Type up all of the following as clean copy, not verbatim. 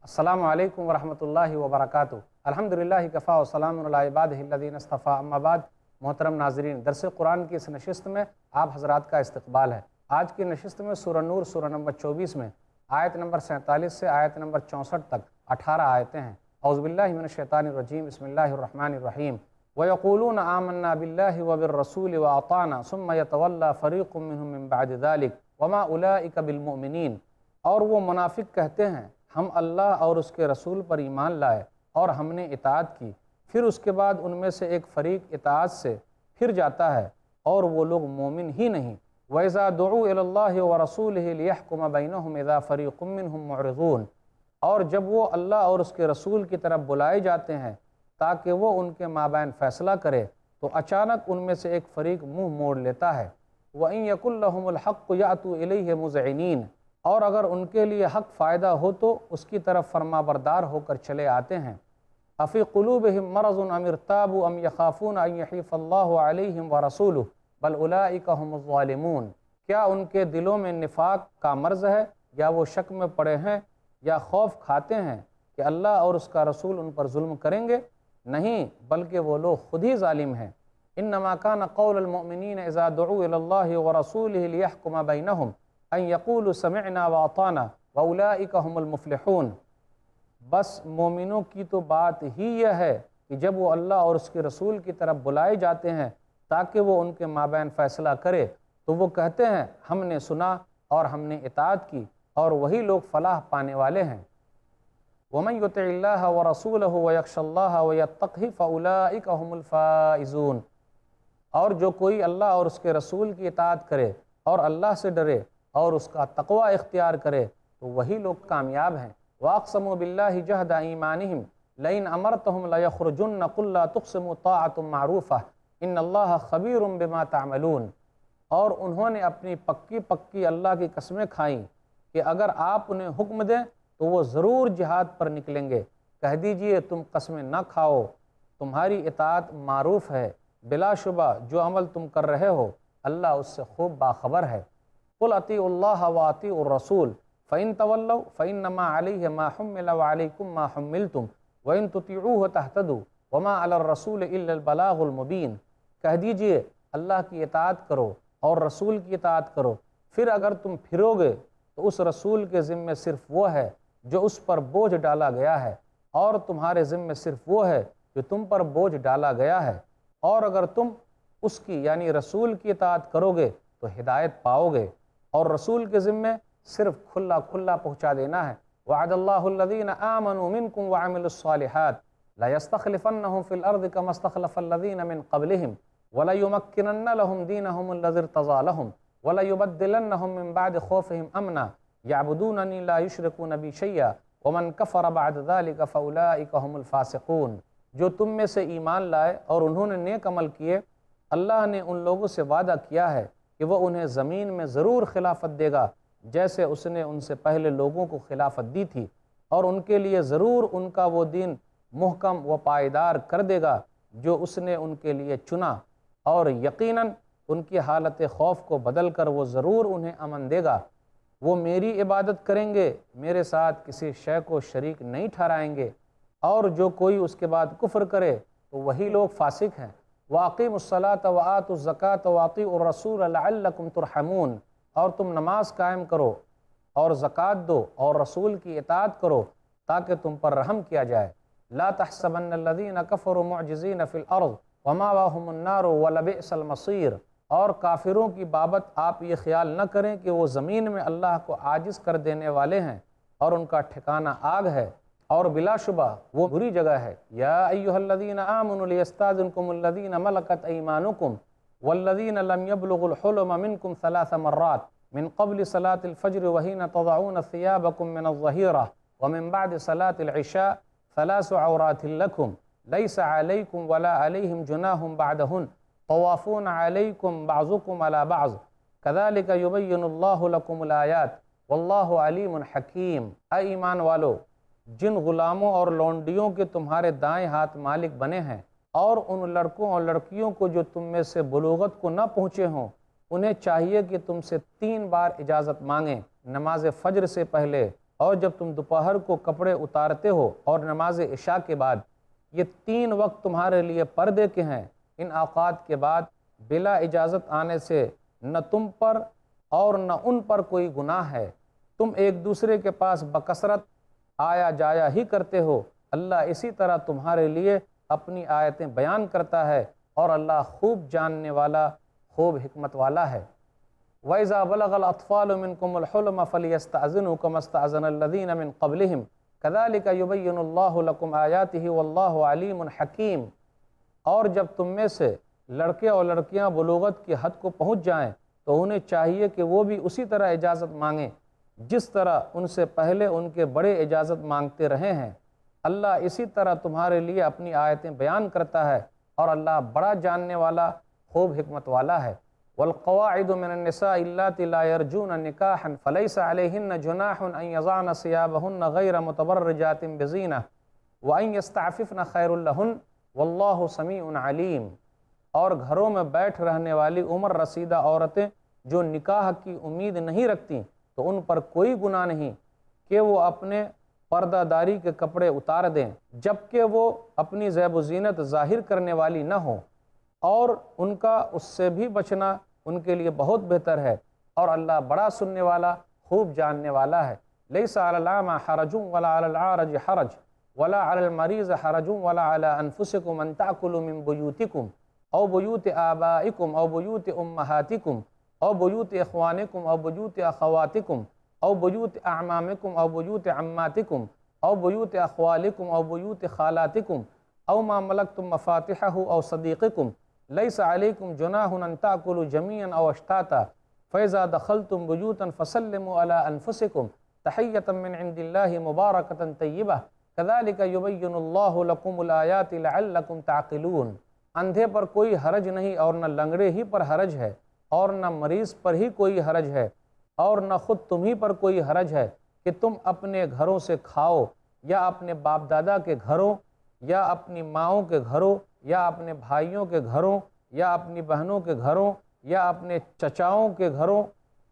السلام علیکم ورحمۃ اللہ وبرکاتہ۔ الحمدللہ کفا و سلام علی عبادہ الذین اصطفیٰ، اما بعد۔ محترم ناظرین، درس قرآن کی اس نشست میں آپ حضرات کا استقبال ہے۔ آج کی نشست میں سورہ نور سورہ نمبر 24 میں آیت نمبر 47 سے آیت نمبر 64 تک 18 آیتیں ہیں۔ اعوذ باللہ من الشیطان الرجیم، بسم اللہ الرحمن الرحیم۔ وَيَقُولُونَ آمَنَّا بِاللَّهِ وَبِالرَّسُولِ وَأَطَعْنَا ثُمَّ يَتَوَلَّى فَرِيقٌ مِّنْهُم مِّن بَعْدِ ذَلِكَ وَمَا أُولَٰئِكَ بِالْمُؤْمِنِينَ۔ اور وہ منافق کہتے ہیں ہم اللہ اور اس کے رسول پر ایمان لائے اور ہم نے اطاعت کی، پھر اس کے بعد ان میں سے ایک فریق اطاعت سے پھر جاتا ہے اور وہ لوگ مومن ہی نہیں۔ وَإِذَا دُعُوا إِلَى اللَّهِ وَرَسُولِهِ لِيَحْكُمَ بَيْنَهُمْ إِذَا فَرِيقٌ مِّنْهُم مُّعْرِضُونَ۔ اور جب وہ اللہ اور اس کے رسول کی طرف بلائے جاتے ہیں تاکہ وہ ان کے مابین فیصلہ کرے تو اچانک ان میں سے ایک فریق منہ موڑ لیتا ہے۔ وَإِن يَكُن لَّهُمُ الْحَقُّ يَأْتُوا إِلَيْهِ مُذْعِنِينَ۔ اور اگر ان کے لیے حق فائدہ ہو تو اس کی طرف فرما بردار ہو کر چلے آتے ہیں۔ أَفِي قُلُوبِهِم مَّرَضٌ أَمِ ارْتَابُوا أَمْ يَخَافُونَ أَن يَحِيفَ اللَّهُ عَلَيْهِمْ وَرَسُولُهُ بَلْ أُولَٰئِكَ هُمُ الظَّالِمُونَ۔ کیا ان کے دلوں میں نفاق کا مرض ہے یا وہ شک میں پڑے ہیں یا خوف کھاتے ہیں کہ اللہ اور اس کا رسول ان پر ظلم کریں گے؟ نہیں، بلکہ وہ لوگ خود ہی ظالم ہیں۔ إِنَّمَا كَانَ قَوْلَ الْمُؤْمِنِينَ إِذَا دُعُوا إِلَى اللَّهِ وَرَسُولِهِ لِيَحْكُمَ بَيْنَهُمْ أَن يَقُولُوا سَمِعْنَا وَأَطَعْنَا وَأُولَٰئِكَ هُمُ الْمُفْلِحُونَ۔ بس مومنوں کی تو بات ہی یہ ہے کہ جب وہ اللہ اور اس کے رسول کی طرف بلائے جاتے ہیں تاکہ وہ ان کے مابین فیصلہ کرے تو وہ کہتے ہیں ہم نے سنا اور ہم نے اطاعت کی، اور وہی لوگ فلاح پانے والے ہیں۔ وَمَن يُطِعِ اللَّهَ وَرَسُولَهُ وَيَخْشَ اللَّهَ وَيَتَّقْهِ فَأُولَٰئِكَ هُمُ الْفَائِزُونَ۔ اور جو کوئی اللہ اور اس کے رسول کی اطاعت کرے اور اللہ سے ڈرے اور اس کا تقوی اختیار کرے تو وہی لوگ کامیاب ہیں۔ وَأَقْسَمُوا بِاللَّهِ جَهْدَ أَيْمَانِهِمْ لَئِنْ أَمَرْتَهُمْ لَيَخْرُجُنَّ قُل لَّا تُقْسِمُوا طَاعَةٌ مَّعْرُوفَةٌ إِنَّ اللَّهَ خَبِيرٌ بِمَا تَعْمَلُونَ۔ اور انہوں نے اپنی پکی اللہ کی قسمیں کھائیں کہ اگر آپ انہیں حکم دیں تو وہ ضرور جہاد پر نکلیں گے۔ کہہ دیجئے تم قسمیں نہ کھاؤ، تمہاری اطاعت معروف ہے، بلا شبہ جو عمل تم کر رہے ہو اللہ اس سے خوب باخبر ہے۔ قُلْ أَطِیعُوا اللَّهَ وَأَطِیعُوا الرَّسُولَ فَإِن تَوَلَّوْا فَإِنَّمَا عَلَيْهِ مَا حُمِّلَ وَعَلَيْكُم مَّا حُمِّلْتُمْ وَإِن تُطِيعُوهُ تَهْتَدُوا وَمَا عَلَى الرَّسُولِ إِلَّا الْبَلَاغُ الْمُبِينُ۔ کہہ دیجئے اللہ کی اطاعت کرو اور رسول کی اطاعت کرو، پھر اگر تم پھرو گے تو اس رسول کے ذمے صرف وہ ہے جو اس پر بوجھ ڈالا گیا ہے، اور تمہارے ذمے صرف وہ ہے جو تم پر بوجھ ڈالا گیا ہے، اور اگر تم اس کی یعنی رسول کی اطاعت کرو گے تو ہدایت پاؤ گے، اور رسول کے ذمے صرف کھلا پہنچا دینا ہے۔ وعد اللہ الذین آمنوا منکم وعملوا الصالحات لَيَسْتَخْلِفَنَّهُمْ فِي الْأَرْضِ كَمَا اسْتَخْلَفَ الَّذِينَ مِن قَبْلِهِمْ وَلَيُمَكِّنَنَّ لَهُمْ دِينَهُمُ الَّذِي ارْتَضَىٰ لَهُمْ وَلَيُبَدِّلَنَّهُم مِّن بَعْدِ خَوْفِهِمْ أَمْنًا يَعْبُدُونَنِي لَا يُشْرِكُونَ بِي شَيْئًا وَمَن كَفَرَ بَعْدَ ذَلِكَ فَأُولَٰئِكَ هُمُ الْفَاسِقُونَ۔ جو تم میں سے ایمان لائے اور انہوں نے نیک عمل کیے، اللہ نے ان لوگوں سے وعدہ کیا ہے کہ وہ انہیں زمین میں ضرور خلافت دے گا جیسے اس نے ان سے پہلے لوگوں کو خلافت دی تھی، اور ان کے لیے ضرور ان کا وہ دین محکم و پائیدار کر دے گا جو اس نے ان کے لیے چنا، اور یقیناً ان کی حالت خوف کو بدل کر وہ ضرور انہیں امن دے گا۔ وہ میری عبادت کریں گے، میرے ساتھ کسی شے کو شریک نہیں ٹھہرائیں گے، اور جو کوئی اس کے بعد کفر کرے تو وہی لوگ فاسق ہیں۔ وَأَقِیمُوا الصَّلَاةَ وَآتُوا الزَّکَاةَ وَأَطِیعُوا الرَّسُولَ لَعَلَّکُمْ تُرْحَمُونَ۔ اور تم نماز قائم کرو اور زکوٰۃ دو اور رسول کی اطاعت کرو تاکہ تم پر رحم کیا جائے۔ لا تحسبن الذین کفروا معجزین فی الارض ومأواہم النار ولبئس المصیر۔ اور کافروں کی بابت آپ یہ خیال نہ کریں کہ وہ زمین میں اللہ کو عاجز کر دینے والے ہیں اور ان کا ٹھکانہ آگ ہے، اور بلا شبہ وہ بری جگہ ہے۔ یا ایھا الذین آمنوا لیستاذنکم الذین ملکت ایمانکم والذین لم يبلغوا الحلم منکم 3 مرات من قبل صلاة الفجر وحین تضعون ثیابکم من الظہیرہ ومن بعد صلاة العشاء 3 عورات لکم لیس علیکم ولا علیہم جناح بعدہن طوافون علیکم بعضکم علی بعض کذالک یبین اللہ لکم الآیات واللہ علیم حکیم۔ اے ایمان والو، جن غلاموں اور لونڈیوں کے تمہارے دائیں ہاتھ مالک بنے ہیں، اور ان لڑکوں اور لڑکیوں کو جو تم میں سے بلوغت کو نہ پہنچے ہوں، انہیں چاہیے کہ تم سے 3 بار اجازت مانگیں، نماز فجر سے پہلے اور جب تم دوپہر کو کپڑے اتارتے ہو اور نماز عشاء کے بعد، یہ 3 وقت تمہارے لیے پردے کے ہیں۔ ان اوقات کے بعد بلا اجازت آنے سے نہ تم پر اور نہ ان پر کوئی گناہ ہے، تم ایک دوسرے کے پاس بکثرت آیا جایا ہی کرتے ہو۔ اللہ اسی طرح تمہارے لیے اپنی آیتیں بیان کرتا ہے، اور اللہ خوب جاننے والا، خوب حکمت والا ہے۔ وَإِذَا بَلَغَ الْأَطْفَالُ مِنْكُمُ الْحُلُمَ فَلْيَسْتَأْذِنُوا كَمَا اسْتَأْذَنَ الَّذِينَ مِنْ قَبْلِهِمْ كَذَلِكَ يُبَيِّنُ اللَّهُ لَكُمْ آيَاتِهِ وَاللَّهُ عَلِيمٌ حَكِيمٌ۔ اور جب تم میں سے لڑکے اور لڑکیاں بلوغت کی حد کو پہنچ جائیں تو انہیں چاہیے کہ وہ بھی اسی طرح اجازت مانگیں جس طرح ان سے پہلے ان کے بڑے اجازت مانگتے رہے ہیں۔ اللہ اسی طرح تمہارے لیے اپنی آیتیں بیان کرتا ہے، اور اللہ بڑا جاننے والا، خوب حکمت والا ہے۔ والقواعد من النساء اللاتي لا يرجون نكاحا فليس عليهن جناح أن يضعن ثيابهن غير متبرجات بزينة وأن يستعففن خير لهن والله سميع عليم۔ اور گھروں میں بیٹھ رہنے والی عمر رسیدہ عورتیں جو نکاح کی امید نہیں رکھتیں تو ان پر کوئی گناہ نہیں کہ وہ اپنے پردہ داری کے کپڑے اتار دیں، جبکہ وہ اپنی زیب و زینت ظاہر کرنے والی نہ ہوں، اور ان کا اس سے بھی بچنا ان کے لیے بہت بہتر ہے، اور اللہ بڑا سننے والا، خوب جاننے والا ہے۔ لیس علی الاعمى حرج ولا علی العارج حرج ولا علی المریض حرج ولا علی انفسکم ان تأکلوا من بیوتکم او بیوت آبائکم او بیوت امہاتکم او بیوت اخوانکم او بیوت اخواتکم او بیوت اعمامکم او بیوت عماتکم او بیوت اخوالکم او بیوت خالاتکم او ما ملکتم مفاتحہ او صدیقکم لیس علیکم جناح ان تأکلوا جمیعا او اشتاتا فاذا دخلتم بیوتا فسلموا علی انفسکم تحیۃ من عند اللہ مبارکۃ طیبہ کذالک یبین اللہ لکم الآیات لعلکم تعقلون۔ اندھے پر کوئی حرج نہیں، اور نہ لنگڑے ہی پر حرج ہے، اور نہ مریض پر ہی کوئی حرج ہے، اور نہ خود تمہیں پر کوئی حرج ہے کہ تم اپنے گھروں سے کھاؤ، یا اپنے باپ دادا کے گھروں، یا اپنی ماؤں کے گھروں، یا اپنے بھائیوں کے گھروں، یا اپنی بہنوں کے گھروں، یا اپنے چچاؤں کے گھروں،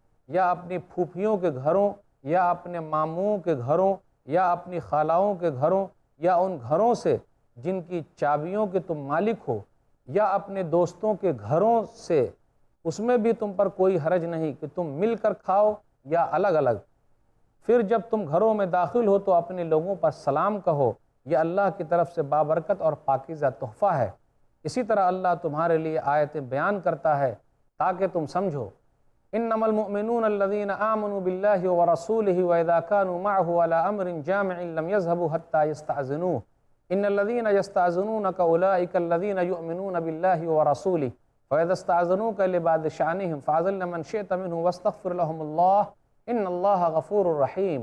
یا اپنی پھوپھیوں کے گھروں، یا اپنے ماموں کے گھروں، یا اپنی خالاؤں کے گھروں، یا ان گھروں سے جن کی چابیوں کے تم مالک ہو، یا اپنے دوستوں کے گھروں سے، اس میں بھی تم پر کوئی حرج نہیں کہ تم مل کر کھاؤ یا الگ الگ۔ پھر جب تم گھروں میں داخل ہو تو اپنے لوگوں پر سلام کہو، یہ اللہ کی طرف سے بابرکت اور پاکیزہ تحفہ ہے۔ اسی طرح اللہ تمہارے لیے آیتیں بیان کرتا ہے تاکہ تم سمجھو۔ انما المؤمنون الذين آمنوا بالله ورسوله واذا كانوا معه على امر جامع لم يذهبوا حتى يستأذنوه ان الذين يستأذنونك اولئك الذين يؤمنون بالله ورسوله فاذا استأذنوك لبعض شأنهم فاعذر من شئت منهم واستغفر لهم الله ان الله غفور رحيم۔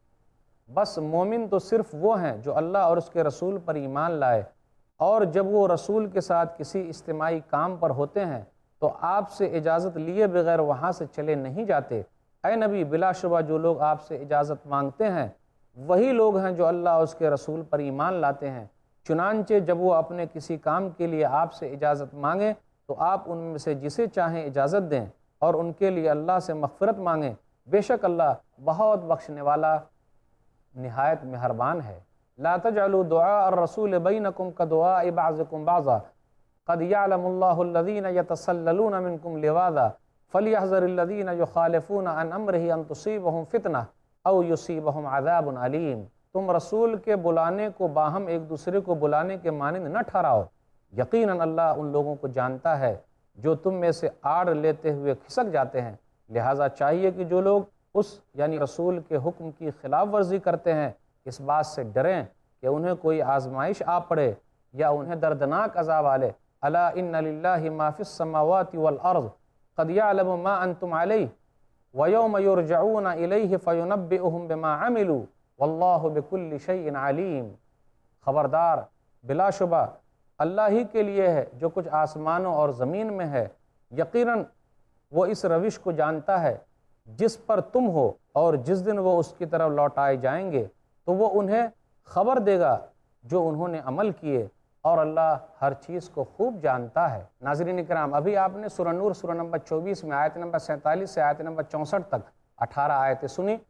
بس مومن تو صرف وہ ہیں جو اللہ اور اس کے رسول پر ایمان لائے، اور جب وہ رسول کے ساتھ کسی اجتماعی کام پر ہوتے ہیں تو آپ سے اجازت لیے بغیر وہاں سے چلے نہیں جاتے۔ اے نبی، بلا شبہ جو لوگ آپ سے اجازت مانگتے ہیں وہی لوگ ہیں جو اللہ اور اس کے رسول پر ایمان لاتے ہیں۔ چنانچہ جب وہ اپنے کسی کام کے لیے آپ سے اجازت مانگیں تو آپ ان میں سے جسے چاہیں اجازت دیں، اور ان کے لیے اللہ سے مغفرت مانگیں، بے شک اللہ بہت بخشنے والا، نہایت مہربان ہے۔ لا تجعلوا دعاء الرسول بینکم کدعاء بعضکم بعضا قد يعلم الله الذين يتسللون منكم لواذا فليحذر الذين يخالفون عن امره ان تصيبهم فتنه او يصيبهم عذاب علیم۔ تم رسول کے بلانے کو باہم ایک دوسرے کو بلانے کے مانند نہ ٹھہراؤ، یقیناً اللہ ان لوگوں کو جانتا ہے جو تم میں سے آڑ لیتے ہوئے کھسک جاتے ہیں۔ لہٰذا چاہیے کہ جو لوگ اس یعنی رسول کے حکم کی خلاف ورزی کرتے ہیں اس بات سے ڈریں کہ انہیں کوئی آزمائش آ پڑے یا انہیں دردناک عذاب آلے۔ الا ان للہ ما فی السماوات والارض قد یعلم ما انتم علیہ ویوم یرجعون الیہ فینبئہم بما عملوا واللہ بکل شیء علیم۔ خبردار، بلا شبہ اللہ ہی کے لیے ہے جو کچھ آسمانوں اور زمین میں ہے، یقیناً وہ اس روش کو جانتا ہے جس پر تم ہو، اور جس دن وہ اس کی طرف لوٹائے جائیں گے تو وہ انہیں خبر دے گا جو انہوں نے عمل کیے، اور اللہ ہر چیز کو خوب جانتا ہے۔ ناظرین کرام، ابھی آپ نے سورہ نور سورہ نمبر 24 میں آیت نمبر 47 سے آیت نمبر 64 تک 18 آیتیں سنی۔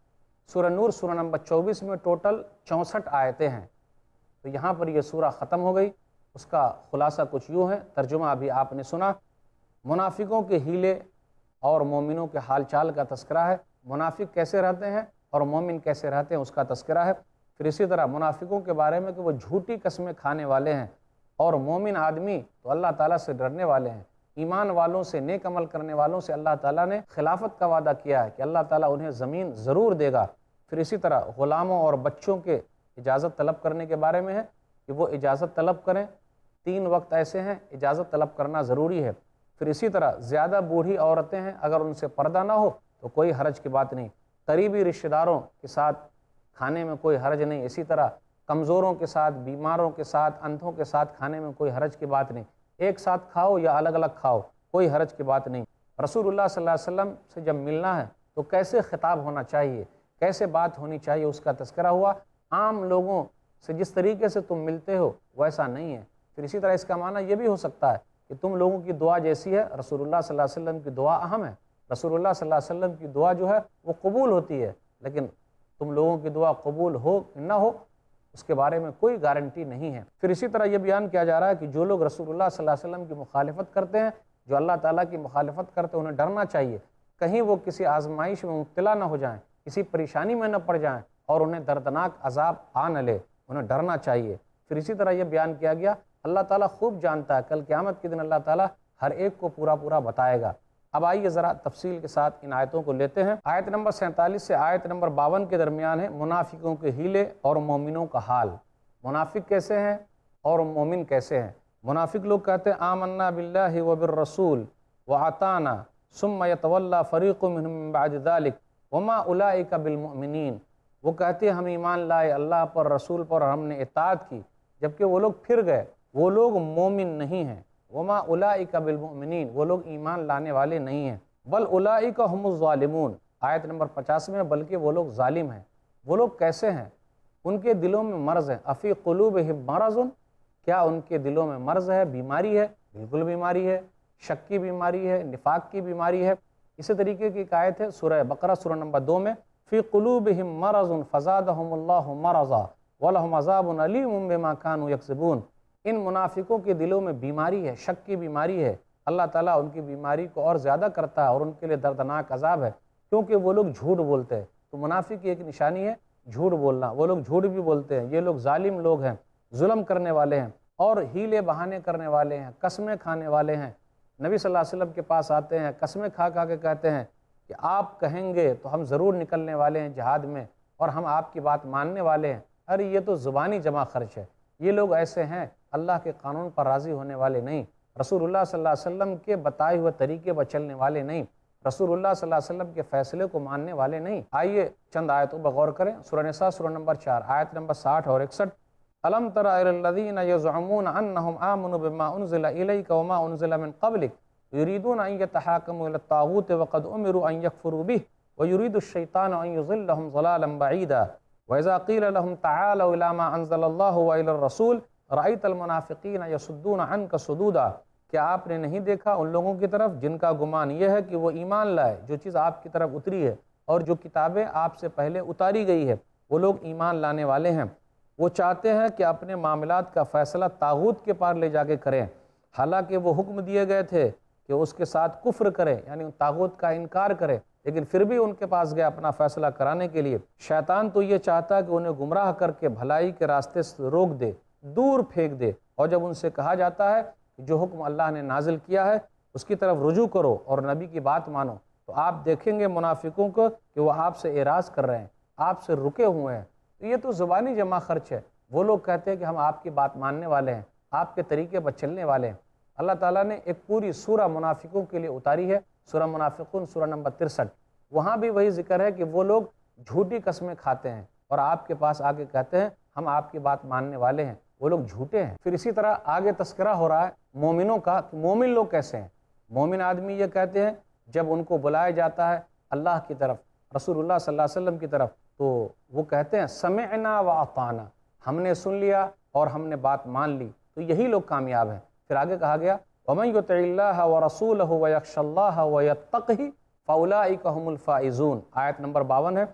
سورہ نور سورہ نمبر 24 میں ٹوٹل 64 آیتیں ہیں۔ تو یہاں پر یہ سورہ ختم ہو گئی۔ اس کا خلاصہ کچھ یوں ہے، ترجمہ ابھی آپ نے سنا۔ منافقوں کے حیلے اور مومنوں کے حال چال کا تذکرہ ہے، منافق کیسے رہتے ہیں اور مومن کیسے رہتے ہیں اس کا تذکرہ ہے۔ پھر اسی طرح منافقوں کے بارے میں کہ وہ جھوٹی قسمیں کھانے والے ہیں، اور مومن آدمی تو اللہ تعالیٰ سے ڈرنے والے ہیں۔ ایمان والوں سے، نیک عمل کرنے والوں سے اللہ تعالیٰ نے خلافت کا وعدہ کیا ہے کہ اللہ تعالیٰ انہیں زمین ضرور دے گا۔ پھر اسی طرح غلاموں اور بچوں کے اجازت طلب کرنے کے بارے میں ہے کہ وہ اجازت طلب کریں۔ 3 وقت ایسے ہیں اجازت طلب کرنا ضروری ہے۔ پھر اسی طرح زیادہ بوڑھی عورتیں ہیں، اگر ان سے پردہ نہ ہو تو کوئی حرج کی بات نہیں۔ قریبی رشتہ داروں کے ساتھ کھانے میں کوئی حرج نہیں۔ اسی طرح کمزوروں کے ساتھ، بیماروں کے ساتھ، اندھوں کے ساتھ کھانے میں کوئی حرج کی بات نہیں۔ ایک ساتھ کھاؤ یا الگ الگ کھاؤ، کوئی حرج کی بات نہیں۔ رسول اللہ صلی اللہ علیہ وسلم سے جب ملنا ہے تو کیسے خطاب ہونا چاہیے، کیسے بات ہونی چاہیے، اس کا تذکرہ ہوا۔ عام لوگوں سے جس طریقے سے تم ملتے ہو ویسا نہیں ہے۔ پھر اسی طرح اس کا معنی یہ بھی ہو سکتا ہے کہ تم لوگوں کی دعا جیسی ہے، رسول اللہ صلی اللہ علیہ وسلم کی دعا اہم ہے۔ رسول اللہ صلی اللہ علیہ وسلم کی دعا جو ہے وہ قبول ہوتی ہے، لیکن تم لوگوں کی دعا قبول ہو نہ ہو اس کے بارے میں کوئی گارنٹی نہیں ہے۔ پھر اسی طرح یہ بیان کیا جا رہا ہے کہ جو لوگ رسول اللہ صلی اللہ علیہ وسلم کی مخالفت کرتے ہیں، جو اللہ تعالیٰ کی مخالفت کرتے ہیں، انہیں ڈرنا چاہیے کہیں وہ کسی آزمائش میں مبتلا نہ ہو جائیں، کسی پریشانی میں نہ پڑ جائیں اور انہیں دردناک عذاب آ نہ لے، انہیں ڈرنا چاہیے۔ پھر اسی طرح یہ بیان کیا گیا اللہ تعالیٰ خوب جانتا ہے، کل قیامت کے دن اللہ تعالیٰ ہر ایک کو پورا پورا بتائے گا۔ اب آئیے ذرا تفصیل کے ساتھ ان آیتوں کو لیتے ہیں۔ آیت نمبر 47 سے آیت نمبر 52 کے درمیان ہے منافقوں کے حیلے اور مومنوں کا حال۔ منافق کیسے ہیں اور مومن کیسے ہیں؟ منافق لوگ کہتے ہیں آمنا باللہ وبالرسول وعطانا ثم یتولی فریق منہم من بعد ذلک وما اولئک بالمؤمنین۔ وہ کہتے ہیں ہم ایمان لائے اللہ پر، رسول پر، اور ہم نے اطاعت کی، جبکہ وہ لوگ پھر گئے، وہ لوگ مومن نہیں ہیں۔ وما اولئک بالمؤمنین، وہ لوگ ایمان لانے والے نہیں ہیں۔ بل اولئک هم الظالمون، آیت نمبر 50 میں، بلکہ وہ لوگ ظالم ہیں۔ وہ لوگ کیسے ہیں؟ ان کے دلوں میں مرض ہے۔ افی قلوبہم مرض، کیا ان کے دلوں میں مرض ہے، بیماری ہے؟ بالکل بیماری ہے، شک کی بیماری ہے، نفاق کی بیماری ہے۔ اسی طریقے کی ایک آیت ہے سورہ بقرہ سورہ نمبر 2 میں، فی قلوبہم مرض فزادہم اللہ مرضا ولہم عذاب علیم بما کانوا یکسبون۔ ان منافقوں کے دلوں میں بیماری ہے، شک کی بیماری ہے، اللہ تعالیٰ ان کی بیماری کو اور زیادہ کرتا ہے اور ان کے لیے دردناک عذاب ہے، کیونکہ وہ لوگ جھوٹ بولتے ہیں۔ تو منافق کی ایک نشانی ہے جھوٹ بولنا، وہ لوگ جھوٹ بھی بولتے ہیں، یہ لوگ ظالم لوگ ہیں، ظلم کرنے والے ہیں اور ہیلے بہانے کرنے والے ہیں، قسمیں کھانے والے ہیں۔ نبی صلی اللہ علیہ وسلم کے پاس آتے ہیں، قسمیں کھا کھا کے کہتے ہیں کہ آپ کہیں گے تو ہم ضرور نکلنے والے ہیں جہاد میں اور ہم آپ کی بات ماننے والے ہیں۔ ارے یہ تو زبانی جمع خرچ ہے۔ یہ لوگ ایسے ہیں اللہ کے قانون پر راضی ہونے والے نہیں، رسول اللہ صلی اللہ علیہ وسلم کے بتائے ہوئے طریقے پر چلنے والے نہیں، رسول اللہ صلی اللہ علیہ وسلم کے فیصلے کو ماننے والے نہیں۔ آئیے چند آیتوں پر غور کریں۔ سورہ نساء سورہ نمبر 4 آیت نمبر 60 اور 61۔ الم تر الی الذین یزعمون انہم آمنوا بما انزل الیک وما انزل من قبلک یریدون ان یتحاکموا الی الطاغوت وقد امروا ان یکفروا به ویرید الشیطان ان یضلهم ضلالا بعیدا وَإِذَا قِيلَ لَهُمْ تَعَالَوْا إِلَىٰ مَا أَنزَلَ اللَّهُ وَإِلَى الرَّسُولِ رَأَيْتَ الْمُنَافِقِينَ يَصُدُّونَ عَنْكَ صُدُودًا۔ کیا آپ نے نہیں دیکھا ان لوگوں کی طرف جن کا گمان یہ ہے کہ وہ ایمان لائے، جو چیز آپ کی طرف اتری ہے اور جو کتابیں آپ سے پہلے اتاری گئی ہے، وہ لوگ ایمان لانے والے ہیں، وہ چاہتے ہیں کہ اپنے معاملات کا فیصلہ طاغوت کے پار لے جا کے کریں، حالانکہ وہ حکم دیے گئے تھے کہ اس کے ساتھ کفر کریں، یعنی طاغوت کا انکار کریں، لیکن پھر بھی ان کے پاس گیا اپنا فیصلہ کرانے کے لیے۔ شیطان تو یہ چاہتا ہے کہ انہیں گمراہ کر کے بھلائی کے راستے سے روک دے، دور پھینک دے، اور جب ان سے کہا جاتا ہے کہ جو حکم اللہ نے نازل کیا ہے اس کی طرف رجوع کرو اور نبی کی بات مانو، تو آپ دیکھیں گے منافقوں کو کہ وہ آپ سے اعراض کر رہے ہیں، آپ سے رکے ہوئے ہیں۔ تو یہ تو زبانی جمع خرچ ہے۔ وہ لوگ کہتے ہیں کہ ہم آپ کی بات ماننے والے ہیں، آپ کے طریقے پر چلنے والے ہیں۔ اللہ تعالیٰ نے ایک پوری سورہ منافقوں کے لیے اتاری ہے، سورہ منافقون سورہ نمبر 63۔ وہاں بھی وہی ذکر ہے کہ وہ لوگ جھوٹی قسمیں کھاتے ہیں اور آپ کے پاس آ کے کہتے ہیں ہم آپ کی بات ماننے والے ہیں، وہ لوگ جھوٹے ہیں۔ پھر اسی طرح آگے تذکرہ ہو رہا ہے مومنوں کا کہ مومن لوگ کیسے ہیں۔ مومن آدمی یہ کہتے ہیں جب ان کو بلایا جاتا ہے اللہ کی طرف، رسول اللہ صلی اللہ علیہ وسلم کی طرف، تو وہ کہتے ہیں سمعنا واطعنا، ہم نے سن لیا اور ہم نے بات مان لی، تو یہی لوگ کامیاب ہیں۔ پھر آگے کہا گیا وَمَن يُطِعِ اللَّهَ وَرَسُولَهُ وَيَخْشَ اللَّهَ وَيَتَّقْهِ فَأُولَٰئِكَ هُمُ الْفَائِزُونَ، آیت نمبر 52 ہے۔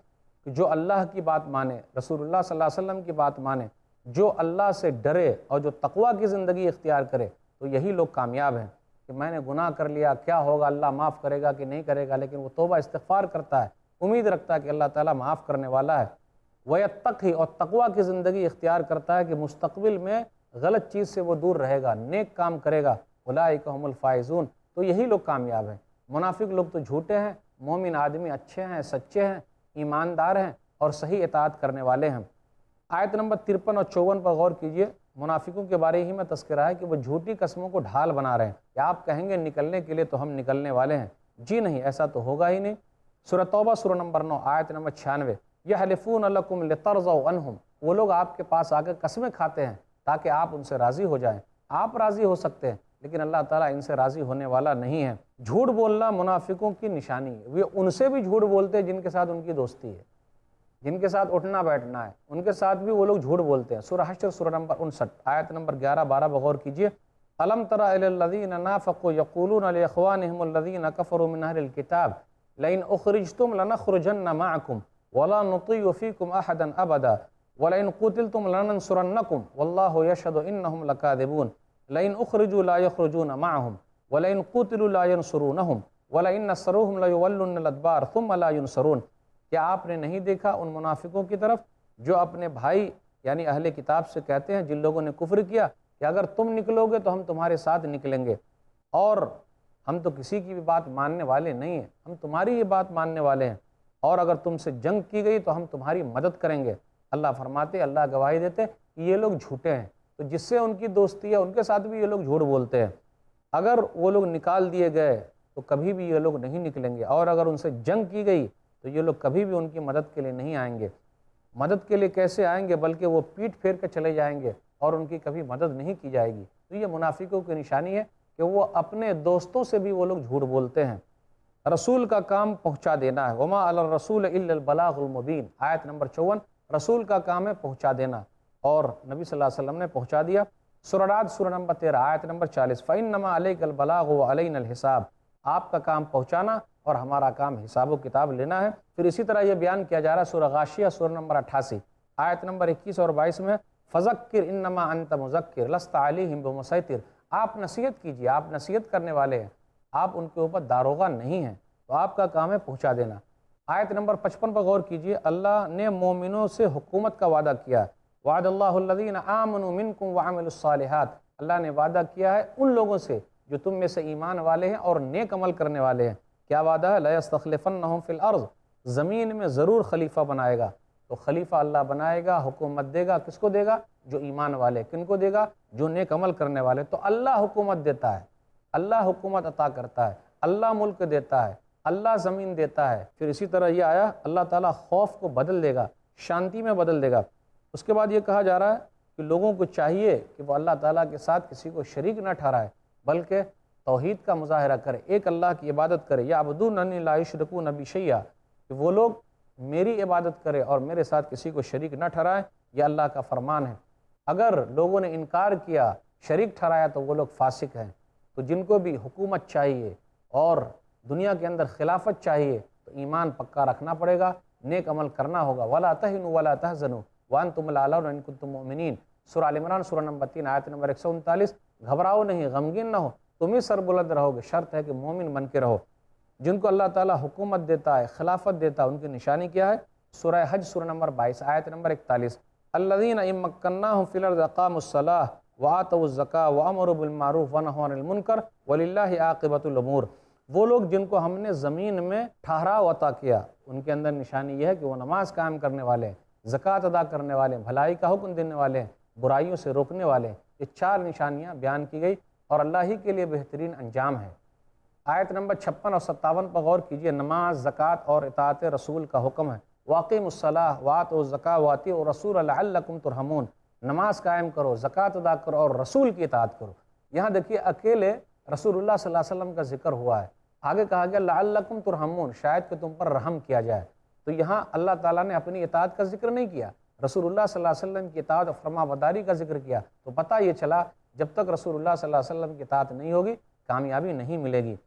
کہ جو اللہ کی بات مانے، رسول اللہ صلی اللہ علیہ وسلم کی بات مانے، جو اللہ سے ڈرے اور جو تقویٰ کی زندگی اختیار کرے، تو یہی لوگ کامیاب ہیں۔ کہ میں نے گناہ کر لیا، کیا ہوگا، اللہ معاف کرے گا کہ نہیں کرے گا، لیکن وہ توبہ استغفار کرتا ہے، امید رکھتا ہے کہ اللہ تعالیٰ معاف کرنے والا ہے۔ وَيَتَّقِي، اور تقویٰ کی زندگی اختیار کرتا ہے کہ مستقبل میں غلط چیز سے وہ دور رہے گا، نیک کام کرے گا۔ اولئک هم الفائزون، تو یہی لوگ کامیاب ہیں۔ منافق لوگ تو جھوٹے ہیں، مومن آدمی اچھے ہیں، سچے ہیں، ایماندار ہیں اور صحیح اطاعت کرنے والے ہیں۔ آیت نمبر 53 اور 54 پر غور کیجئے، منافقوں کے بارے ہی میں تذکرہ ہے کہ وہ جھوٹی قسموں کو ڈھال بنا رہے ہیں کہ آپ کہیں گے نکلنے کے لیے تو ہم نکلنے والے ہیں، جی نہیں، ایسا تو ہوگا ہی نہیں۔ سورہ توبہ سورہ نمبر 9 آیت نمبر 96، یحلفون لکم لترضوا عنہم، وہ لوگ آپ کے پاس آ کے قسمیں کھاتے ہیں تاکہ آپ ان سے راضی ہو جائیں۔ آپ راضی ہو سکتے ہیں لیکن اللہ تعالیٰ ان سے راضی ہونے والا نہیں ہے۔ جھوٹ بولنا منافقوں کی نشانی ہے، وہ ان سے بھی جھوٹ بولتے ہیں جن کے ساتھ ان کی دوستی ہے، جن کے ساتھ اٹھنا بیٹھنا ہے، ان کے ساتھ بھی وہ لوگ جھوٹ بولتے ہیں۔ سورہ حشر سورہ نمبر 59 آیت نمبر 11-12 بغور کیجئے، الم تر الی الذین نافقوا یقولون لاخوانهم الذین کفروا من اہل الکتاب لئن اخرجتم لنخرجن معکم ولا نطیع فیکم احدا ابدا ولئن قتلتم لننصرنکم واللہ یشہد انہم لکاذبون لئن اخرجوا لا یخرجون معهم ولئن قتلوا لا ینصرونہم ولئن نصروہم لیولن الادبار ثم لا ینصرون۔ کیا آپ نے نہیں دیکھا ان منافقوں کی طرف جو اپنے بھائی یعنی اہل کتاب سے کہتے ہیں جن لوگوں نے کفر کیا کہ اگر تم نکلو گے تو ہم تمہارے ساتھ نکلیں گے، اور ہم تو کسی کی بھی بات ماننے والے نہیں ہیں، ہم تمہاری یہ بات ماننے والے ہیں، اور اگر تم سے جنگ کی گئی تو ہم تمہاری مدد کریں گے۔ اللہ فرماتے، اللہ گواہی دیتے کہ یہ لوگ جھوٹے ہیں، تو جس سے ان کی دوستی ہے ان کے ساتھ بھی یہ لوگ جھوٹ بولتے ہیں۔ اگر وہ لوگ نکال دیے گئے تو کبھی بھی یہ لوگ نہیں نکلیں گے، اور اگر ان سے جنگ کی گئی تو یہ لوگ کبھی بھی ان کی مدد کے لیے نہیں آئیں گے۔ مدد کے لیے کیسے آئیں گے، بلکہ وہ پیٹھ پھیر کے چلے جائیں گے اور ان کی کبھی مدد نہیں کی جائے گی۔ تو یہ منافقوں کی نشانی ہے کہ وہ اپنے دوستوں سے بھی وہ لوگ جھوٹ بولتے ہیں۔ رسول کا کام پہنچا دینا ہے، وما علی الرسول الا البلاغ المبین، آیت نمبر 54، رسول کا کام ہے پہنچا دینا، اور نبی صلی اللہ علیہ وسلم نے پہنچا دیا۔ سورہ رعد سورہ نمبر 13 آیت نمبر 40، فإنما علیک البلاغ وعلینا الحساب، آپ کا کام پہنچانا اور ہمارا کام حساب و کتاب لینا ہے۔ پھر اسی طرح یہ بیان کیا جا رہا ہے سورہ غاشیہ سورہ نمبر 88 آیت نمبر 21 اور 22 میں، فذکر انما انت مذکر لست علیہم بمسیطر، آپ نصیحت کیجیے، آپ نصیحت کرنے والے ہیں، آپ ان کے اوپر داروغہ نہیں ہیں، تو آپ کا کام ہے پہنچا دینا۔ آیت نمبر 55 پر غور کیجیے، اللہ نے مومنوں سے حکومت کا وعدہ کیا، وعد اللہ الذین آمنوا منکم وعملوا الصالحات، اللہ نے وعدہ کیا ہے ان لوگوں سے جو تم میں سے ایمان والے ہیں اور نیک عمل کرنے والے ہیں۔ کیا وعدہ ہے؟ لَيَسْتَخْلِفَنَّهُمْ فِي الْأَرْضِ، زمین میں ضرور خلیفہ بنائے گا۔ تو خلیفہ اللہ بنائے گا، حکومت دے گا، کس کو دے گا؟ جو ایمان والے۔ کن کو دے گا؟ جو نیک عمل کرنے والے۔ تو اللہ حکومت دیتا ہے، اللہ حکومت عطا کرتا ہے، اللہ ملک دیتا ہے، اللہ زمین دیتا ہے۔ پھر اسی طرح یہ آیا، اللہ تعالیٰ خوف کو بدل دے گا، شانتی میں بدل دے گا۔ اس کے بعد یہ کہا جا رہا ہے کہ لوگوں کو چاہیے کہ وہ اللہ تعالیٰ کے ساتھ کسی کو شریک نہ ٹھہرائے، بلکہ توحید کا مظاہرہ کرے، ایک اللہ کی عبادت کرے، یعبدوننی لا یشرکون بی شیئا، کہ وہ لوگ میری عبادت کرے اور میرے ساتھ کسی کو شریک نہ ٹھہرائے، یہ اللہ کا فرمان ہے۔ اگر لوگوں نے انکار کیا، شریک ٹھہرایا، تو وہ لوگ فاسق ہیں۔ تو جن کو بھی حکومت چاہیے اور دنیا کے اندر خلافت چاہیے تو ایمان پکا رکھنا پڑے گا، نیک عمل کرنا ہوگا۔ وَلَا تَهِنُوا وَلَا تَحْزَنُوا وَأَنْتُمُ الْأَعْلَوْنَ إِن كُنتُم مُؤْمِنِينَ، سورہ آل عمران سورہ نمبر 3 آیت نمبر 139، گھبراؤ نہیں، غمگین نہ ہو، تم ہی سر بلند رہو گے، شرط ہے کہ مومن بن کے رہو۔ جن کو اللہ تعالیٰ حکومت دیتا ہے، خلافت دیتا ہے، ان کی نشانی کیا ہے؟ سورہ حج سورہ نمبر 22 آیت نمبر 41، الذین ان مکناہم فی الارض اقاموا الصلاۃ وآتوا الزکاۃ وامروا بالمعروف ونہوا عن المنکر وللہ عاقبۃ الامور، وہ لوگ جن کو ہم نے زمین میں ٹھہراؤ عطا کیا، ان کے اندر نشانی یہ ہے کہ وہ نماز قائم کرنے والے ہیں، زکوٰۃ ادا کرنے والے ہیں، بھلائی کا حکم دینے والے ہیں، برائیوں سے روکنے والے ہیں۔ یہ 4 نشانیاں بیان کی گئی اور اللہ ہی کے لیے بہترین انجام ہے۔ آیت نمبر 56 اور 57 پر غور کیجئے، نماز، زکوٰۃ اور اطاعت رسول کا حکم ہے۔ واقیموا الصلاۃ وآتوا الزکاۃ وأطیعوا الرسول لعلکم ترحمون، نماز قائم کرو، زکوٰۃ ادا کرو اور رسول کی اطاعت کرو۔ یہاں دیکھیے اکیلے رسول اللہ صلی اللہ علیہ وسلم کا ذکر ہوا ہے، آگے کہا گیا لعلکم ترحمون، شاید کہ تم پر رحم کیا جائے۔ تو یہاں اللہ تعالیٰ نے اپنی اطاعت کا ذکر نہیں کیا، رسول اللہ صلی اللہ علیہ وسلم کی اطاعت اور فرما برداری کا ذکر کیا۔ تو پتہ یہ چلا جب تک رسول اللہ صلی اللہ علیہ وسلم کی اطاعت نہیں ہوگی کامیابی نہیں ملے گی۔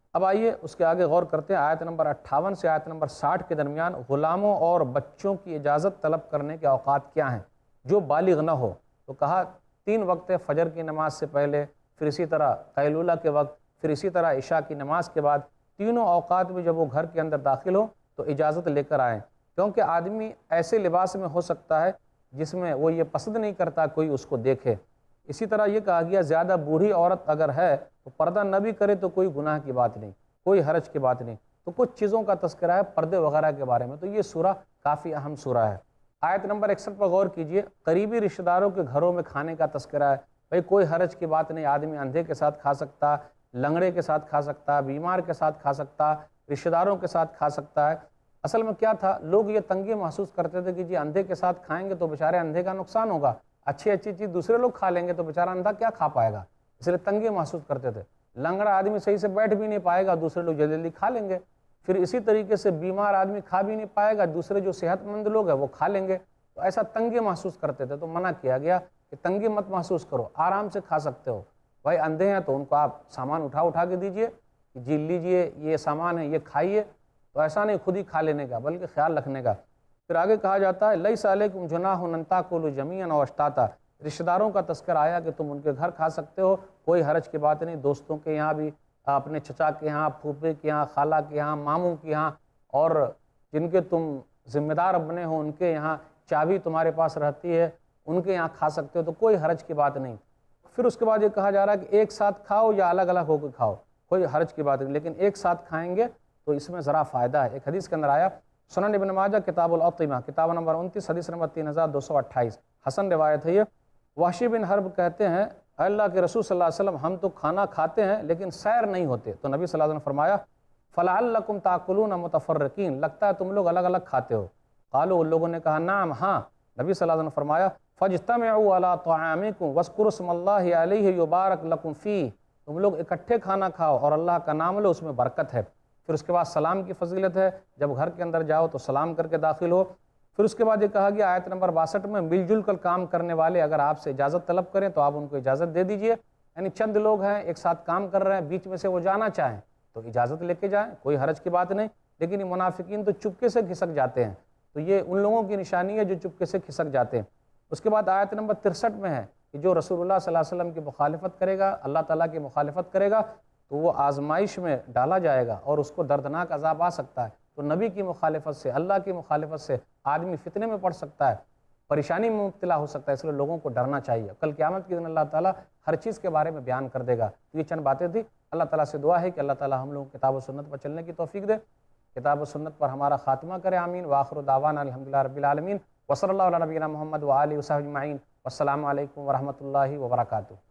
اب آئیے اس کے آگے غور کرتے ہیں۔ آیت نمبر 58 سے آیت نمبر 60 کے درمیان غلاموں اور بچوں کی اجازت طلب کرنے کے اوقات کیا ہیں جو بالغ نہ ہو؟ تو کہا 3 وقت فجر کی نماز سے پہلے، پھر اسی طرح قیلولہ کے وقت، پھر اسی طرح عشاء کی نماز کے بعد، تینوں اوقات میں جب وہ گھر کے اندر داخل ہو تو اجازت لے کر آئیں، کیونکہ آدمی ایسے لباس میں ہو سکتا ہے جس میں وہ یہ پسند نہیں کرتا کوئی اس کو دیکھے۔ اسی طرح یہ کہا گیا زیادہ بوڑھی عورت اگر ہے تو پردہ نہ بھی کرے تو کوئی گناہ کی بات نہیں، کوئی حرج کی بات نہیں۔ تو کچھ چیزوں کا تذکرہ ہے پردے وغیرہ کے بارے میں، تو یہ سورہ کافی اہم سورہ ہے۔ آیت نمبر 61 پر غور کیجئے، قریبی رشتہ داروں کے گھروں میں کھانے کا تذکرہ ہے۔ بھئی کوئی حرج کی بات نہیں، آدمی اندھے کے ساتھ کھا سکتا، لنگڑے کے ساتھ کھا سکتا، بیمار کے ساتھ کھا سکتا، رشتہ داروں کے ساتھ کھا سکتا ہے۔ اصل میں کیا تھا، لوگ یہ تنگی محسوس کرتے تھے کہ جی اندھے کے ساتھ کھائیں گے تو بیچارے اندھے کا نقصان ہوگا، اچھی چیز دوسرے لوگ کھا لیں گے تو بیچارہ اندھا کیا کھا پائے گا، اس لیے تنگی محسوس کرتے تھے۔ لنگڑا آدمی صحیح سے بیٹھ بھی نہیں پائے گا، دوسرے لوگ جلدی جلدی کھا لیں گے۔ پھر اسی طریقے سے بیمار آدمی کھا بھی نہیں پائے گا، دوسرے جو صحت مند لوگ ہیں وہ کھا لیں گے، تو ایسا تنگی محسوس کرتے تھے۔ تو منع کیا گیا کہ تنگی مت محسوس کرو، آرام سے کھا سکتے ہو۔ بھائی اندھے ہیں تو ان کو آپ سامان اٹھا کے دیجئے، جی لیجئے یہ سامان ہے یہ کھائیے، تو ایسا نہیں خود ہی کھا لینے کا بلکہ خیال رکھنے کا۔ پھر آگے کہا جاتا ہے لیس علیکم جناح ان تاکلوا جمیعا او اشتاتا، رشتہ داروں کا تذکر آیا کہ تم ان کے گھر کھا سکتے ہو، کوئی حرج کی بات نہیں، دوستوں کے یہاں بھی، اپنے چچا کے یہاں، پھوپھے کے یہاں، خالہ کے یہاں، ماموں کے یہاں، اور جن کے تم ذمہ دار بنے ہو ان کے یہاں، چابی تمہارے پاس رہتی ہے ان کے یہاں کھا سکتے ہو، تو کوئی حرج کی بات نہیں۔ پھر اس کے بعد یہ کہا جا رہا ہے کہ ایک ساتھ کھاؤ یا الگ الگ ہو کے کھاؤ، کوئی حرج کی بات نہیں، لیکن ایک ساتھ کھائیں گے تو اس میں ذرا فائدہ ہے۔ ایک حدیث کے اندر آیا، سنن ابن ماجہ کتاب الاطعمہ کتاب نمبر 29 حدیث نمبر 3228، حسن روایت ہے یہ۔ وحشی بن حرب کہتے ہیں اے اللہ کے رسول صلی اللہ علیہ وسلم ہم تو کھانا کھاتے ہیں لیکن سیر نہیں ہوتے، تو نبی صلی اللہ علیہ وسلم فرمایا فلعلکم تاکلون متفرقین، لگتا ہے تم لوگ الگ الگ کھاتے ہو۔ قالوا ان لوگوں نے کہا نعم ہاں، نبی صلی اللہ علیہ وسلم فرمایا فاجتمعوا علی طعامکم واذکروا اسم اللہ علیہ یبارک لکم فیہ، تم لوگ اکٹھے کھانا کھاؤ اور اللہ کا نام لو، اس میں برکت ہے۔ پھر اس کے بعد سلام کی فضیلت ہے، جب گھر کے اندر جاؤ تو سلام کر کے داخل ہو۔ پھر اس کے بعد یہ کہا گیا آیت نمبر 62 میں مل جل کر کام کرنے والے اگر آپ سے اجازت طلب کریں تو آپ ان کو اجازت دے دیجئے، یعنی چند لوگ ہیں ایک ساتھ کام کر رہے ہیں، بیچ میں سے وہ جانا چاہیں تو اجازت لے کے جائیں، کوئی حرج کی بات نہیں۔ لیکن یہ منافقین تو چپکے سے کھسک جاتے ہیں، تو یہ ان لوگوں کی نشانی ہے جو چپکے سے کھسک جاتے ہیں۔ اس کے بعد آیت نمبر 63 میں ہے کہ جو رسول اللہ صلی اللہ علیہ وسلم کی مخالفت کرے گا، اللہ تعالیٰ کی مخالفت کرے گا تو وہ آزمائش میں ڈالا جائے گا اور اس کو دردناک عذاب آ سکتا ہے۔ تو نبی کی مخالفت سے، اللہ کی مخالفت سے آدمی فتنے میں پڑ سکتا ہے، پریشانی میں مبتلا ہو سکتا ہے، اس لیے لوگوں کو ڈرنا چاہیے۔ کل قیامت کے دن اللہ تعالیٰ ہر چیز کے بارے میں بیان کر دے گا۔ یہ چند باتیں تھیں، اللہ تعالیٰ سے دعا ہے کہ اللہ تعالیٰ ہم لوگوں کو کتاب و سنت پر چلنے کی توفیق دے، کتاب و سنت پر ہمارا خاتمہ کرے، آمین۔ وآخر دعوانا الحمدللہ رب العالمین، وصلی اللہ علی نبینا محمد وآلہ وصحبہ اجمعین، والسلام علیکم ورحمۃ اللہ وبرکاتہ۔